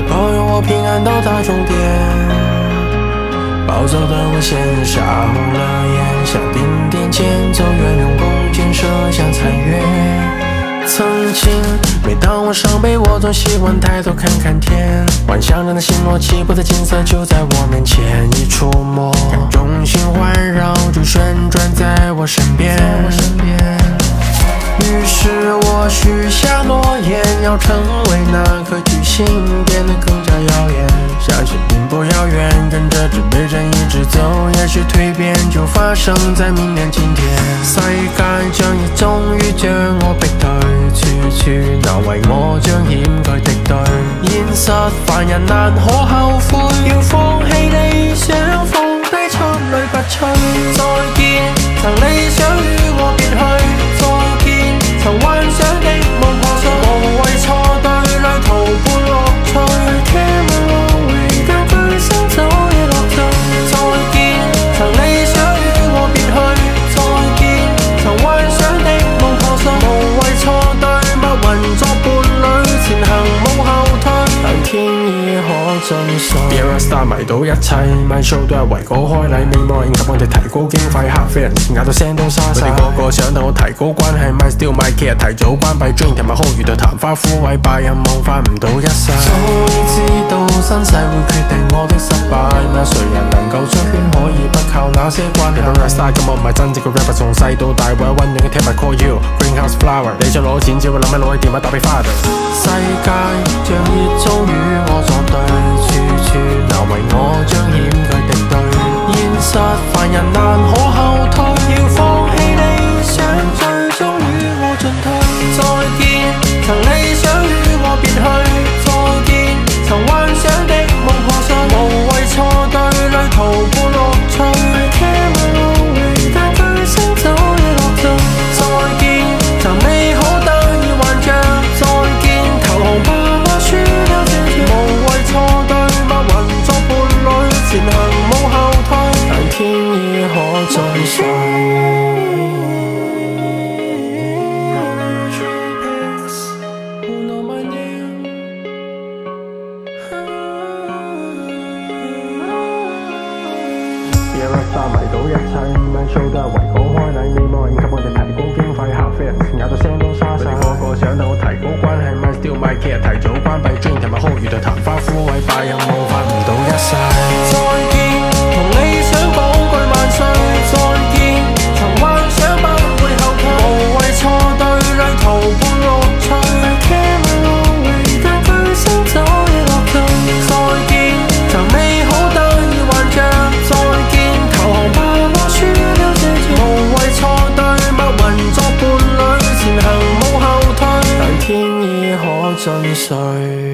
保佑我平安到达终点。暴走的我先杀红了眼，下定点前走远，用弓箭射向残月。曾经，每当我伤悲，我总喜欢抬头看看天，幻想着那星罗棋布的景色就在我面前一触摸，感众星环绕着旋转在我身边。于是我许下诺言，要成为那颗巨星，变得更加耀眼。相信并不遥远，跟着指挥针一直走，也许蜕变就發生在明年今天。世界像熱終於將我逼退，處處難為我彰顯佢敵對。現實凡人難可後悔，要放棄理想，放低出類拔萃。再見，曾理想與我別去。再見，曾幻想的夢破碎，無謂錯對，旅途伴樂趣。但佢生走的樂趣。再見，曾理想與我別去。再見，曾幻想的夢破碎，無謂錯對，密雲作伴侶，前行無後退，但天意可盡碎。Be a star 迷倒一切 ，My show 都係為嗰開禮，未望應及我哋提高經費，黑飛人嗌到聲都沙晒。佢哋個個想同我提高關係 ，My still my care 提早關閉 ，Dream 同埋 Hold 遇到曇花枯萎，拜任望翻唔到一世。早已知道身世會決定我的失敗，那誰人能夠出圈可以不靠那些關係 ？Rap star 咁我唔係真正嘅 rapper，從細到大為溫暖嘅 tip I call you greenhouse flower。你想攞錢只會諗起攞起電話打俾 father。世界像熱衷與我作對，處處難為我彰顯佢敵對。現實凡人難可後退，要放棄理想，最終與我進退。再見，曾理想與我別去。再見，曾幻想的夢破碎，無謂錯對，旅途伴樂趣。但佢生走的樂趣。再見，曾美好得意幻象。再見，投降吧，我輸了這條。無謂錯對，密雲作伴侶，前行無後退，但天意可盡碎。Rap 迷倒一切 ，My show 都係為嗰開禮，未望應及我哋提高經費，黑飛人咬到聲都沙晒。佢哋個個想同我提高關係 ，My still my care 提早關閉 ，Dream 同埋 Hold 遇到曇花枯萎，拜任務發唔到一世。再見，同理想講句萬歲。再見，曾幻想不會後退，無謂錯對，旅途伴樂趣。但佢生走的樂趣。再見，曾美好得意幻象。再見，投降吧，我輸了這條。無謂錯對，密雲作伴侶，前行無後退，但天意可盡碎。